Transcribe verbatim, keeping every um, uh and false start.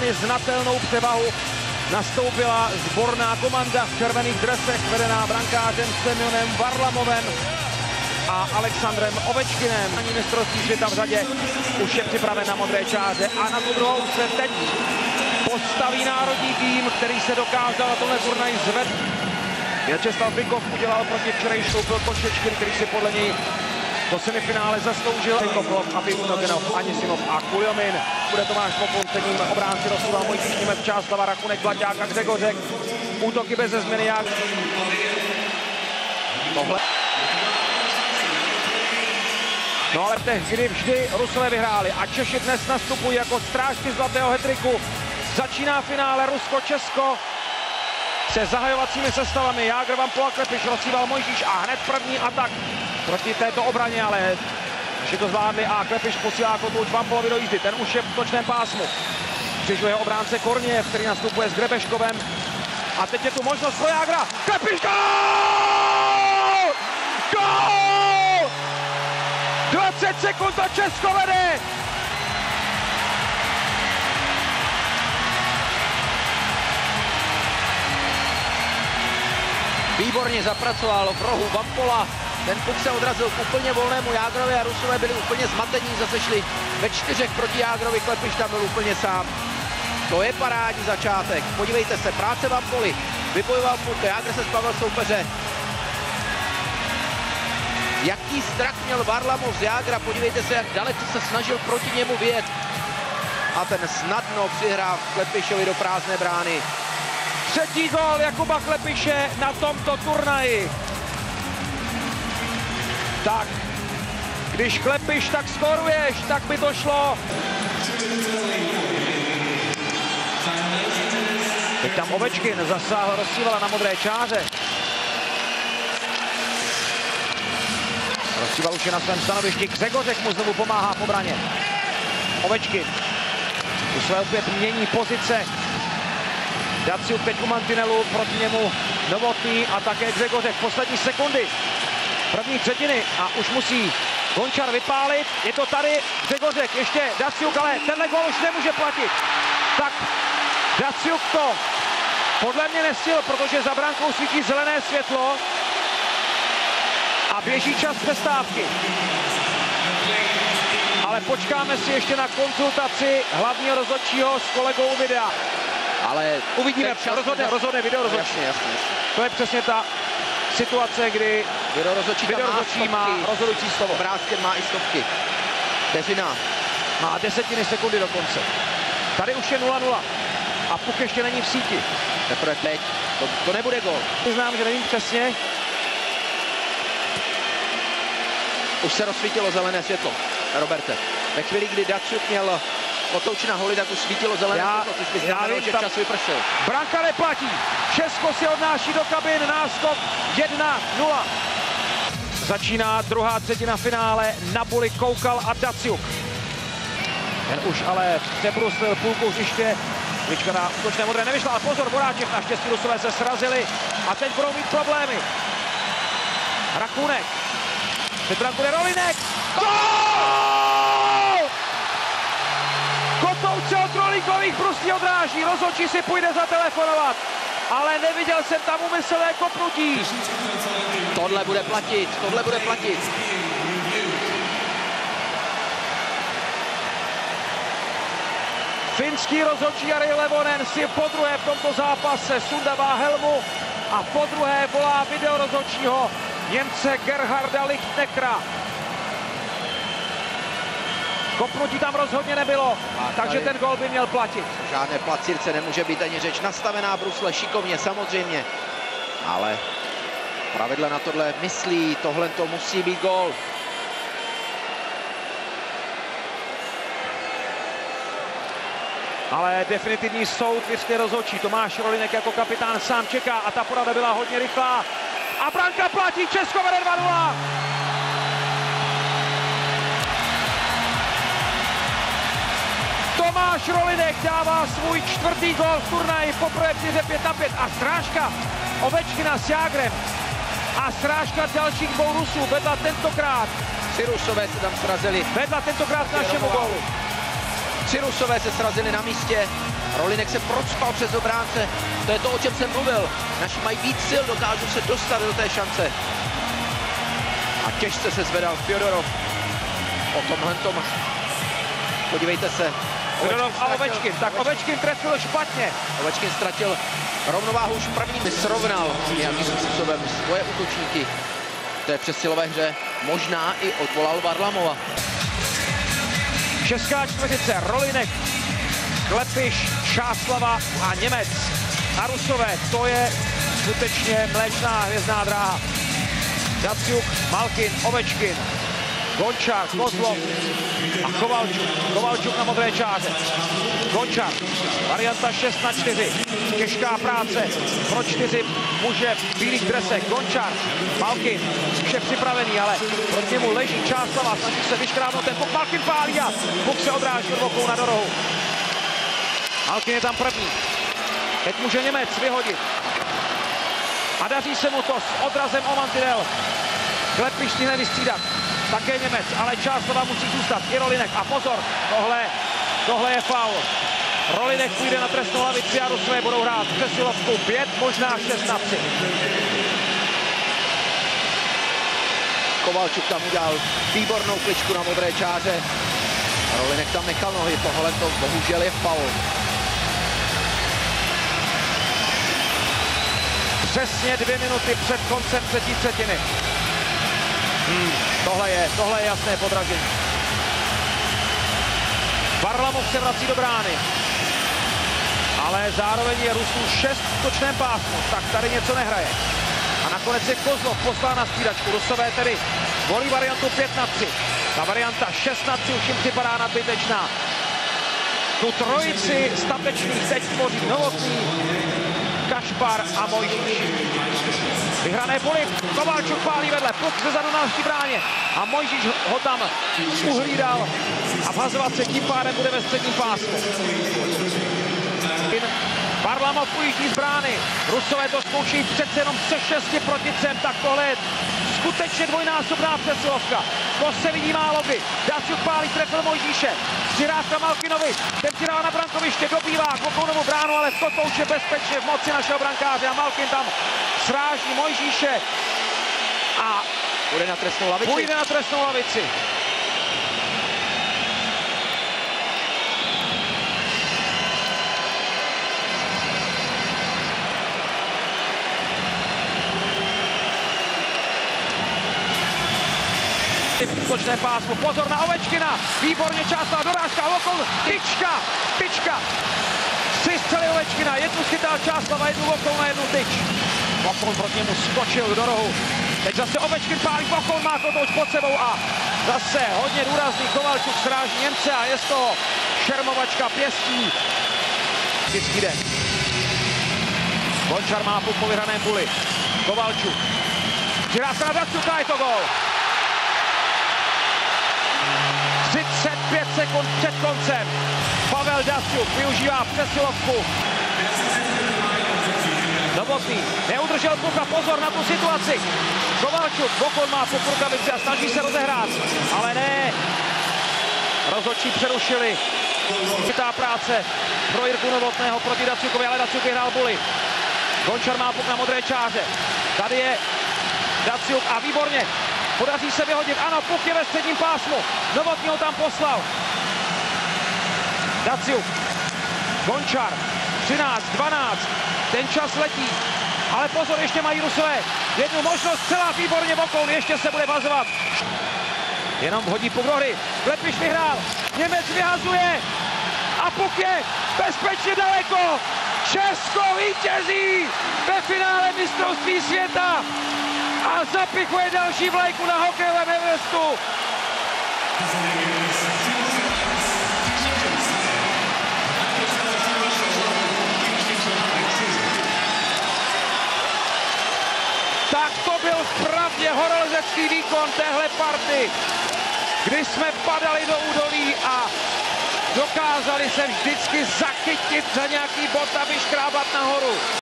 velmi znatelnou převahu nastoupila sborná komanda v červených dresech, vedená brankářem Semionem Varlamovem a Alexandrem Ovečkinem. Ani mistrovství světa v řadě už je připraven na modré čáře a na tu druhou se teď postaví národní tým, který se dokázal na tomhle turnaji zvednout. Vjačeslav Bykov udělal proti včerejšku Košečky, který si podle něj do semifinále zasloužil. Bykov, Abiunogenov, Anisimov a Kuljomin. Bude Tomáš Mokun, předním obránci Rostislav Mojžíš, Němec Čáslava, Rakunek, Blaťák a Gřegořek. Útoky beze změny jak. Tohle. No ale v těch, kdy vždy Rusové vyhráli a Češi dnes nastupují jako strážci zlatého hetriku. Začíná finále Rusko-Česko se zahajovacími sestavami. Jágr, Vampola, Klepiš, Rozsíval, Mojžíš a hned první atak proti této obraně, ale že to zvládli a Klepiš posílá kotouč Vampolovi do jízdy. Ten už je v točném pásmu. Přišel jeho obránce Korniev, který nastupuje s Grebeškovem. A teď je tu možnost pro Jágra. Klepiš, gól! Gól! dvacet sekund a Česko vede! Výborně zapracoval v rohu Vampola. Ten puk se odrazil k úplně volnému Jágrovi a Rusové byli úplně zmatení. Zase šli ve čtyřech proti Jágrovi, Klepiš tam byl úplně sám. To je parádní začátek. Podívejte se, práce Vampoly. Vybojoval puk, Jágr se zbavil soupeře. Jaký strach měl Varlamov z Jágra, podívejte se, jak daleko se snažil proti němu vyjet. A ten snadno přihrál Klepišovi do prázdné brány. Třetí gól Jakuba Klepiše na tomto turnaji. Tak, když Klepiš tak skoruješ, tak by to šlo. Teď tam Ovečkin zasáhl Rozsívala na modré čáře. Rozsíval už je na svém stanovišti. Gřegořek mu znovu pomáhá po braně. Ovečkin. Tu své opět mění pozice. Daciuk teď u mantinelu, proti němu Novotný a také Gřegořek. Poslední sekundy první třetiny a už musí Gončar vypálit. Je to tady Gřegořek, ještě Daciuk, ale tenhle gol už nemůže platit. Tak Daciuk to podle mě nestihl, protože za brankou svítí zelené světlo a běží čas přestávky. Ale počkáme si ještě na konzultaci hlavního rozhodčího s kolegou videa. Ale uvidíme, rozhodne, rozhodne video rozhodčí. Jasně, jasně. To je přesně ta situace, kdy video rozhodčí, video rozhodčí má, má rozhodující slovo. Obrázkem má i stovky. Vteřina. Má desetiny sekundy do konce. Tady už je nula nula. A puk ještě není v síti. Teprve teď. To, to nebude gol. Znám, že nevím přesně. Už se rozsvítilo zelené světlo, Roberte. Ve chvíli, kdy Daciuk měl kotouč na holi, tak už svítilo zelené já, světlo, což by znamenalo, že čas vypršel. Branka neplatí. Česko si odnáší do kabin náskok jedna nula. Začíná druhá třetina finále. Na buli Koukal a Daciuk. Ten už ale přebruslil půlku hřiště. Klička na útočné modré nevyšla, ale pozor, Voráček, naštěstí Rusové se srazili a teď budou mít problémy. Rakunek. Před branku je Rolinek. Gól! Kotouč od Rolíkových brustí odráží, rozhodčí si půjde zatelefonovat, ale neviděl jsem tam úmyslné kopnutí. Tohle bude platit, tohle bude platit. Finský rozhodčí Jari Levonen si podruhé v tomto zápase sundává helmu a podruhé volá video rozhodčího Němce Gerharda Lichtneckera. Kopnutí tam rozhodně nebylo, takže ten gol by měl platit. Žádné placírce nemůže být ani řeč. Nastavená brusle šikovně, samozřejmě. Ale pravidla na tohle myslí, tohle to musí být gol. Ale definitivní soud vyřkne rozhodčí. Tomáš Rolinek jako kapitán sám čeká a ta porada byla hodně rychlá. A branka platí, Česko vede dva nula. Tomáš Rolinek dává svůj čtvrtý gol v turnaji, poprvé v týře pět na pět a srážka Ovečkina s Jágrem a srážka dalších dvou Rusů vedla tentokrát. Tři Rusové se tam srazili. Vedla tentokrát k našemu gólu. Tři Rusové se srazili na místě Rolinek se procpal přes obránce, to je to, o čem jsem mluvil. Naši mají víc sil, dokážou se dostat do té šance. A těžce se zvedal Fjodorov po tomhle tom. Podívejte se. Fjodorov a Ovečkin, tak Ovečkin trefil špatně. Ovečkin ztratil rovnováhu už první, srovnal nějakým způsobem svoje útočníky. To je přesilové hře, možná i odvolal Varlamova. Česká čtveřice, Rolinek, Klepiš, Šáslava a Němec. Na Rusové, to je skutečně mléčná hvězdná dráha. Datsjuk, Malkin, Ovečkin, Gončar, Kozlov a Kovalčuk. Kovalčuk na modré čáře. Gončar, varianta šest na čtyři. Těžká práce pro čtyři muže v bílých dresech. Gončar, Malkin, vše připravený, ale proti němu leží Čáslava, snaží se vyškrábnout ten puk. Malkin pálí a puk se odráží od boku na dorohu. Malkin je tam první. Teď může Němec vyhodit. A daří se mu to s odrazem o mantinel. Klepiš stihle vystřídat. Také Němec, ale Čáslava musí zůstat. I Rolinek. A pozor, tohle, tohle je faul. Rolinek půjde na trestnou lavici a Rusové budou hrát přesilovku pět, možná šest na tři. Kovalčuk tam udělal výbornou kličku na modré čáře. Rolinek tam nechal nohy, tohle to bohužel je faul. Přesně dvě minuty před koncem třetí třetiny. Hmm, tohle je, tohle je jasné podražení. Varlamov se vrací do brány. Ale zároveň je Rusů šest v točném pásmu, tak tady něco nehraje. A nakonec je Kozlov poslán na střídačku. Rusové tedy volí variantu pět na tři. Ta varianta šest na tři už jim připadá nadbytečná. Tu trojici statečných teď tvoří Novotný, Kašpar a Mojžíš. Vyhrané poli, Kovalčuk pálí vedle, puk ze zadu na naší bráně a Mojžíš ho tam uhlídal a vhazovat se tím pádem bude ve středním pásmu. Varlamov ujíždí z brány, Rusové to zkouší přece jenom se šesti proti třem, tak tohle je skutečně dvojnásobná přesilovka. To se vidí málo kdy. Datsjuk pálí, trefil Mojžíše. Přihrávka Malkinovi, ten přidává na brankoviště, dobývá Kokounovu bránu, ale toto už je bezpečně v moci našeho brankáře a Malkin tam sráží Mojžíše a půjde na trestnou lavici. Půjde na trestnou lavici. Útočné pásmo, pozor na Ovečkina, výborně Čáslava, dorážka, okol, tyčka, tyčka. Tři střely Ovečkina, jednu schytal Čáslava, jednu okol na jednu tyč. Okol proti němu skočil do rohu. Teď zase Ovečkin pálí, okol má kotouč pod sebou a zase hodně důrazný Kovalčuk sráží Němce a je z toho šermovačka pěstí. Vždycky jde. Gončar má puk po vyhraném puli. Kovalčuk. Přihrávka na Datsuka, je to gól. třicet pět sekund před koncem. Pavel Datsjuk využívá přesilovku. Novotný neudržel puk a pozor na tu situaci. Kovalčuk, Bokon má puk v rukavici a snaží se rozehrát, ale ne. Rozhodčí přerušili. Chytá práce pro Jirku Novotného proti Datsukovi, ale Datsjuk vyhrál buli. Gončar má puk na modré čáře. Tady je Datsjuk a výborně. Podaří se vyhodit, ano, puk je ve středním pásmu. Novotný ho tam poslal. Datsjuk, Gončar, třináct, dvanáct, ten čas letí. Ale pozor, ještě mají Rusové jednu možnost, celá výborně Bokon, ještě se bude vazovat. Jenom hodí puk do hry, Klepiš vyhrál, Němec vyhazuje a puk je bezpečně daleko. Česko vítězí ve finále mistrovství světa a zapichuje další vlajku na hokejovém Everestu. Tak to byl vpravdě horolezecký výkon téhle party, kdy jsme padali do údolí a dokázali se vždycky zachytit za nějaký bod a vyškrábat nahoru.